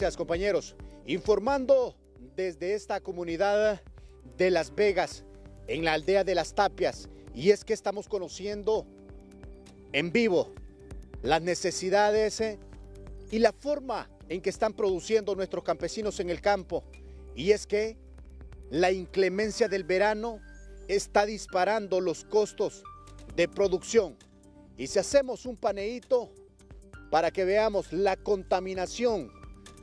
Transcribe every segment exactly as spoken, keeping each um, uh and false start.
Gracias, compañeros. Informando desde esta comunidad de Las Vegas, en la aldea de Las Tapias, y es que estamos conociendo en vivo las necesidades eh, y la forma en que están produciendo nuestros campesinos en el campo. Y es que la inclemencia del verano está disparando los costos de producción. Y si hacemos un paneíto para que veamos la contaminación,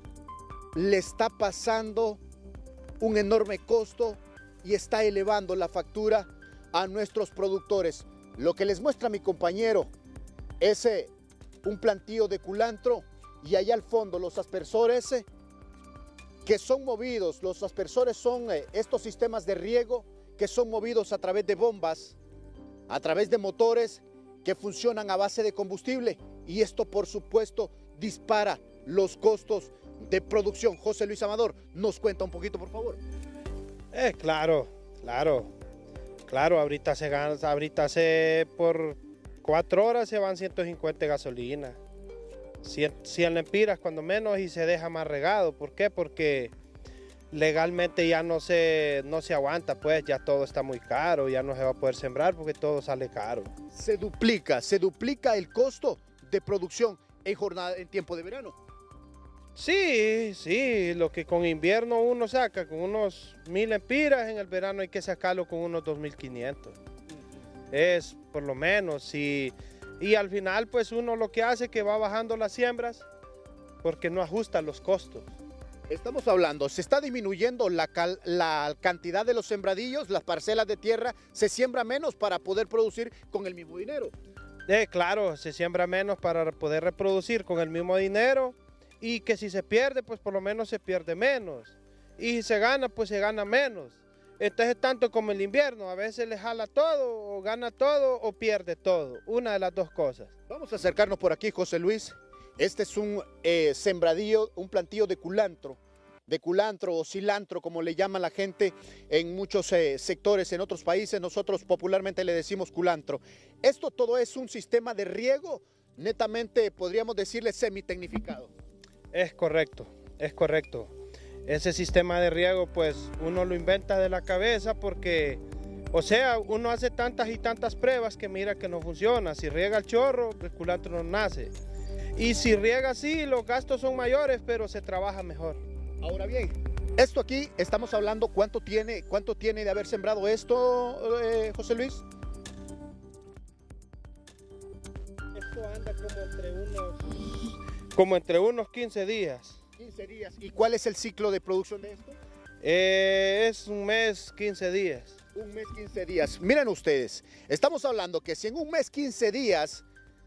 le está pasando un enorme costo y está elevando la factura a nuestros productores. Lo que les muestra mi compañero es eh, un plantío de culantro, y allá al fondo los aspersores eh, que son movidos. Los aspersores son eh, estos sistemas de riego que son movidos a través de bombas, a través de motores que funcionan a base de combustible, y esto por supuesto dispara los costos de producción. José Luis Amador, nos cuenta un poquito, por favor. Eh, claro, claro, claro, ahorita se gana, ahorita se por cuatro horas se van ciento cincuenta de gasolina, cien, cien lempiras cuando menos, y se deja más regado. ¿Por qué? Porque legalmente ya no se, no se aguanta, pues ya todo está muy caro, ya no se va a poder sembrar porque todo sale caro. Se duplica, se duplica el costo de producción en jornada, en tiempo de verano. Sí, sí, lo que con invierno uno saca con unos mil lempiras, en el verano hay que sacarlo con unos dos mil quinientos. Es por lo menos, y, y al final pues uno lo que hace es que va bajando las siembras porque no ajusta los costos. Estamos hablando, se está disminuyendo la, cal, la cantidad de los sembradillos, las parcelas de tierra, se siembra menos para poder producir con el mismo dinero. Eh, claro, se siembra menos para poder reproducir con el mismo dinero, y que si se pierde, pues por lo menos se pierde menos. Y si se gana, pues se gana menos. Entonces, tanto como el invierno, a veces le jala todo, o gana todo, o pierde todo. Una de las dos cosas. Vamos a acercarnos por aquí, José Luis. Este es un eh, sembradío, un plantío de culantro, de culantro o cilantro, como le llama la gente en muchos eh, sectores, en otros países. Nosotros popularmente le decimos culantro. Esto todo es un sistema de riego, netamente podríamos decirle semitecnificado. Es correcto, es correcto. Ese sistema de riego, pues uno lo inventa de la cabeza porque, o sea, uno hace tantas y tantas pruebas que mira que no funciona. Si riega el chorro, el culantro no nace. Y si riega así, los gastos son mayores, pero se trabaja mejor. Ahora bien, esto aquí, estamos hablando, ¿cuánto tiene, cuánto tiene de haber sembrado esto, eh, José Luis? Esto anda como entre unos, como entre unos quince días. quince días. ¿Y cuál es el ciclo de producción de esto? Eh, es un mes, quince días. Un mes, quince días. Miren ustedes, estamos hablando que si en un mes, quince días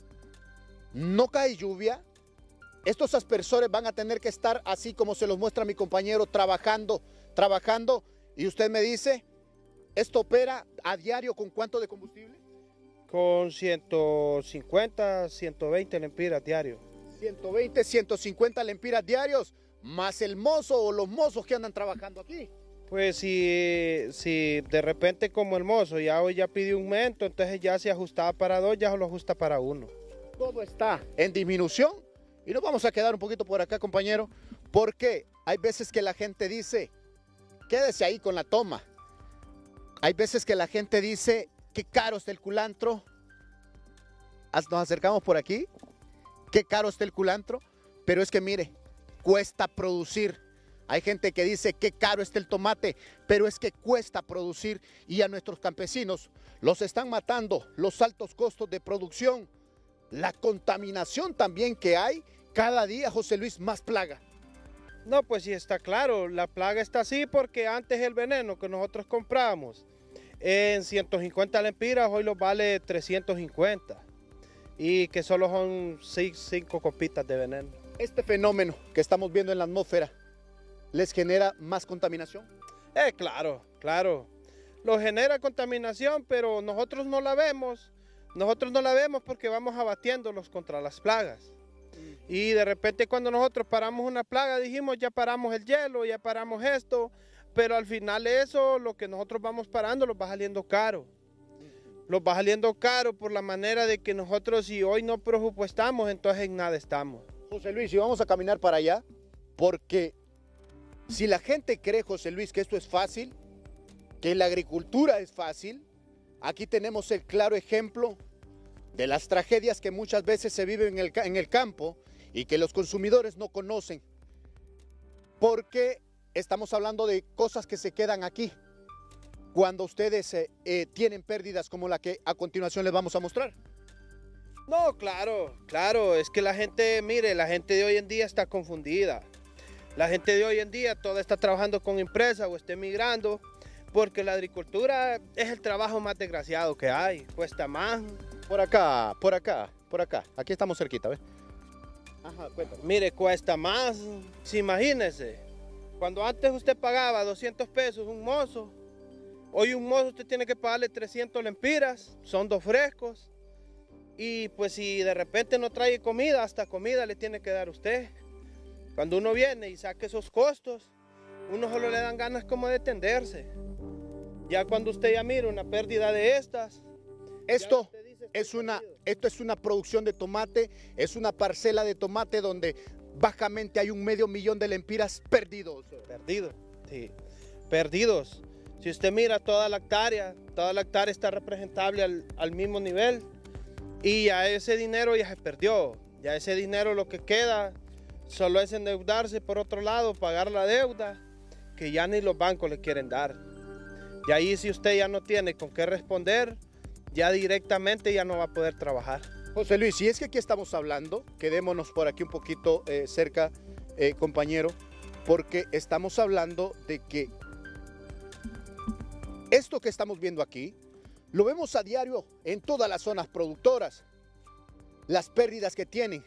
no cae lluvia, estos aspersores van a tener que estar así como se los muestra mi compañero, trabajando, trabajando. Y usted me dice, ¿esto opera a diario con cuánto de combustible? Con ciento cincuenta, ciento veinte lempiras diario. ciento veinte, ciento cincuenta lempiras diarios, más el mozo o los mozos que andan trabajando aquí. Pues si, si de repente como el mozo ya hoy ya pidió un aumento, entonces ya se ajustaba para dos, ya lo ajusta para uno. Todo está en disminución. Y nos vamos a quedar un poquito por acá, compañero, porque hay veces que la gente dice, quédese ahí con la toma. Hay veces que la gente dice, qué caro está el culantro. Nos acercamos por aquí, qué caro está el culantro, pero es que mire, cuesta producir. Hay gente que dice, qué caro está el tomate, pero es que cuesta producir, y a nuestros campesinos los están matando los altos costos de producción, la contaminación también que hay. Cada día, José Luis, más plaga. No, pues sí está claro, la plaga está así porque antes el veneno que nosotros compramos en ciento cincuenta lempiras, hoy los vale trescientos cincuenta, y que solo son cinco copitas de veneno. Este fenómeno que estamos viendo en la atmósfera, ¿les genera más contaminación? Eh, claro, claro, lo genera contaminación, pero nosotros no la vemos, nosotros no la vemos porque vamos abatiéndolos contra las plagas. Y de repente cuando nosotros paramos una plaga dijimos ya paramos el hielo, ya paramos esto, pero al final eso, lo que nosotros vamos parando, los va saliendo caro. Los va saliendo caro por la manera de que nosotros si hoy no presupuestamos, entonces en nada estamos. José Luis, si vamos a caminar para allá, Porque si la gente cree, José Luis, que esto es fácil, que la agricultura es fácil, aquí tenemos el claro ejemplo de las tragedias que muchas veces se viven en el, en el campo y que los consumidores no conocen. Porque estamos hablando de cosas que se quedan aquí cuando ustedes eh, eh, tienen pérdidas como la que a continuación les vamos a mostrar. No, claro, claro, es que la gente, mire, la gente de hoy en día está confundida. La gente de hoy en día toda está trabajando con empresas o está emigrando, porque la agricultura es el trabajo más desgraciado que hay, cuesta más. Por acá, por acá, por acá, aquí estamos cerquita, ¿ves? Ajá, cuéntame. Mire, cuesta más, sí, imagínese, cuando antes usted pagaba doscientos pesos un mozo, hoy un mozo usted tiene que pagarle trescientos lempiras, son dos frescos, y pues si de repente no trae comida, hasta comida le tiene que dar usted. Cuando uno viene y saca esos costos, uno solo le dan ganas como de tenderse. Ya cuando usted ya mira una pérdida de estas, esto es una, esto es una producción de tomate, es una parcela de tomate donde bajamente hay un medio millón de lempiras perdidos. Perdidos, sí, perdidos. Si usted mira toda la hectárea, toda la hectárea está representable al, al mismo nivel y ya ese dinero ya se perdió. Ya ese dinero lo que queda solo es endeudarse por otro lado, pagar la deuda que ya ni los bancos le quieren dar. Y ahí si usted ya no tiene con qué responder, ya directamente ya no va a poder trabajar. José Luis, si es que aquí estamos hablando, quedémonos por aquí un poquito eh, cerca, eh, compañero, porque estamos hablando de que esto que estamos viendo aquí, lo vemos a diario en todas las zonas productoras, las pérdidas que tienen.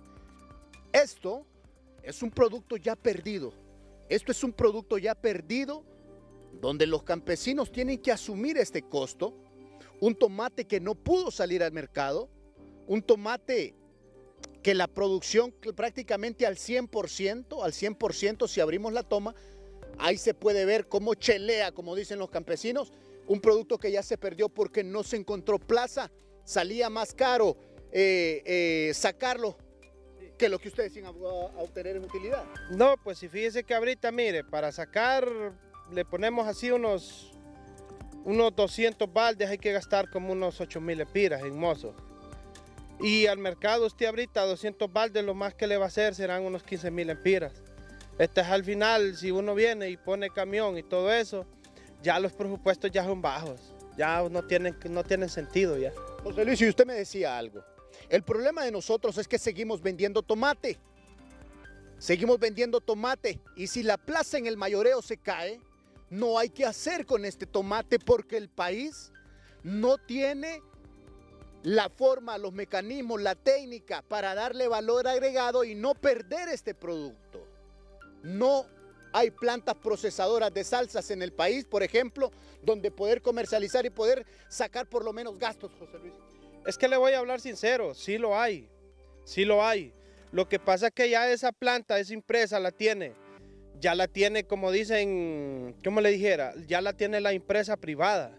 Esto es un producto ya perdido, esto es un producto ya perdido donde los campesinos tienen que asumir este costo, un tomate que no pudo salir al mercado, un tomate que la producción prácticamente al cien por ciento, al cien por ciento si abrimos la toma, ahí se puede ver cómo chelea, como dicen los campesinos, un producto que ya se perdió porque no se encontró plaza, salía más caro eh, eh, sacarlo que lo que ustedes iban a obtener en utilidad. No, pues si fíjese que ahorita, mire, para sacar le ponemos así unos, unos doscientos baldes, hay que gastar como unos ocho mil lempiras en mozo. Y al mercado usted ahorita doscientos baldes, lo más que le va a hacer serán unos quince mil lempiras. Este es al final, si uno viene y pone camión y todo eso, ya los presupuestos ya son bajos, ya no tienen, no tienen sentido ya. José Luis, y usted me decía algo, el problema de nosotros es que seguimos vendiendo tomate, seguimos vendiendo tomate, y si la plaza en el mayoreo se cae, no hay que hacer con este tomate porque el país no tiene la forma, los mecanismos, la técnica para darle valor agregado y no perder este producto. No hay plantas procesadoras de salsas en el país, por ejemplo, donde poder comercializar y poder sacar por lo menos gastos, José Luis. Es que le voy a hablar sincero, sí lo hay, sí lo hay. Lo que pasa es que ya esa planta, esa empresa la tiene, ya la tiene, como dicen, ¿cómo le dijera? Ya la tiene la empresa privada.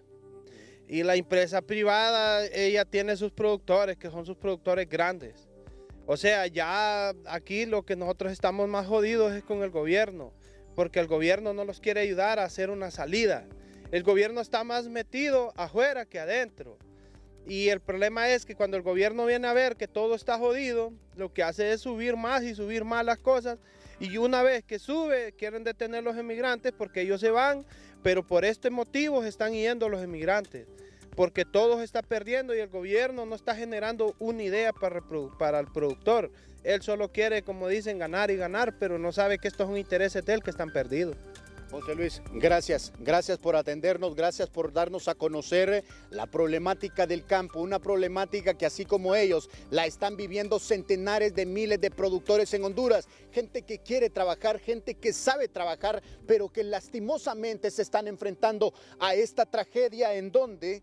Y la empresa privada, ella tiene sus productores, que son sus productores grandes. O sea, ya aquí lo que nosotros estamos más jodidos es con el gobierno, porque el gobierno no los quiere ayudar a hacer una salida. El gobierno está más metido afuera que adentro. Y el problema es que cuando el gobierno viene a ver que todo está jodido, lo que hace es subir más y subir más las cosas. Y una vez que sube, quieren detener los emigrantes porque ellos se van, pero por este motivo están yendo los emigrantes. Porque todo se está perdiendo y el gobierno no está generando una idea para, para el productor. Él solo quiere, como dicen, ganar y ganar, pero no sabe que estos son intereses de él que están perdidos. José Luis, gracias, gracias por atendernos, gracias por darnos a conocer la problemática del campo, una problemática que así como ellos la están viviendo centenares de miles de productores en Honduras, gente que quiere trabajar, gente que sabe trabajar, pero que lastimosamente se están enfrentando a esta tragedia en donde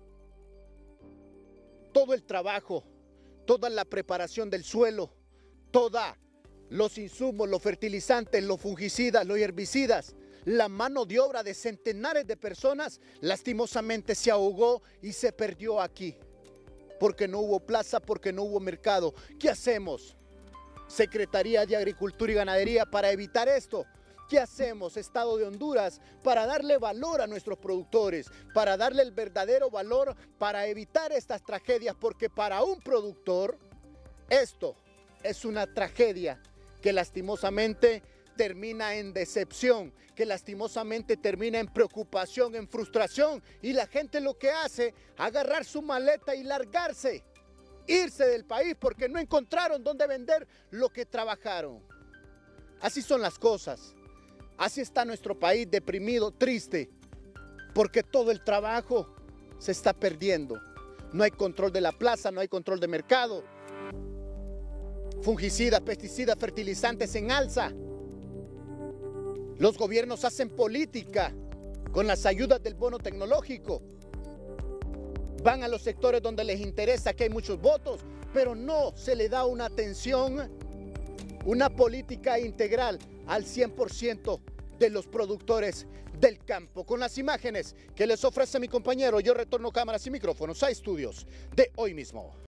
todo el trabajo, toda la preparación del suelo, todos los insumos, los fertilizantes, los fungicidas, los herbicidas, la mano de obra de centenares de personas lastimosamente se ahogó y se perdió aquí, porque no hubo plaza, porque no hubo mercado. ¿Qué hacemos? Secretaría de Agricultura y Ganadería, para evitar esto. ¿Qué hacemos, Estado de Honduras, para darle valor a nuestros productores, para darle el verdadero valor, para evitar estas tragedias? Porque para un productor esto es una tragedia que lastimosamente termina en decepción, que lastimosamente termina en preocupación, en frustración, y la gente lo que hace, agarrar su maleta y largarse, irse del país porque no encontraron dónde vender lo que trabajaron. Así son las cosas. Así está nuestro país, deprimido, triste, porque todo el trabajo se está perdiendo. No hay control de la plaza, no hay control de mercado. Fungicidas, pesticidas, fertilizantes en alza. Los gobiernos hacen política con las ayudas del bono tecnológico. Van a los sectores donde les interesa, que hay muchos votos, pero no se le da una atención, una política integral al cien por ciento de los productores del campo. Con las imágenes que les ofrece mi compañero, yo retorno cámaras y micrófonos a estudios de Hoy Mismo.